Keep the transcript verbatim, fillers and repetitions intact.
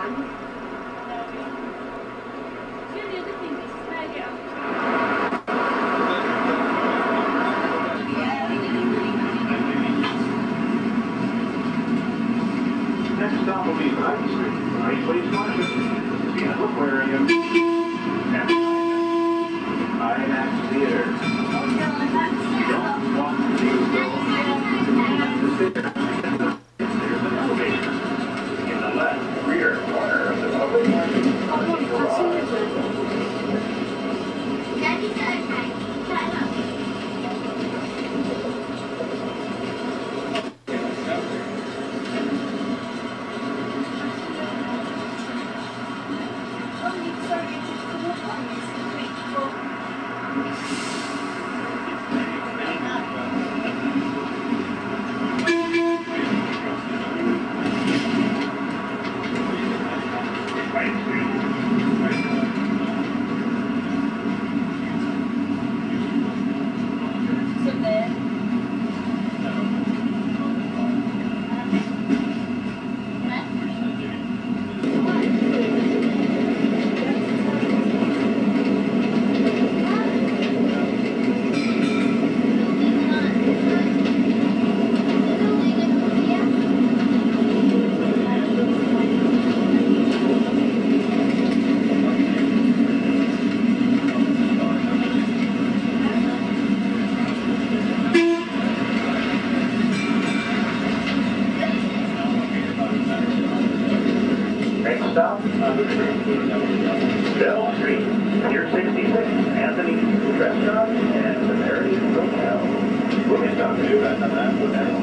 Next stop will be ninth Street, right place Washington, the Aquarium, and IMAX Theater. You don't want to be alone. There's an elevator in the left rear corner of the public parking garage. Stop on the street. Bell Street, Pier sixty-six, Anthony's Restaurant, and the Marriott Hotel. We'll get down to that on that one.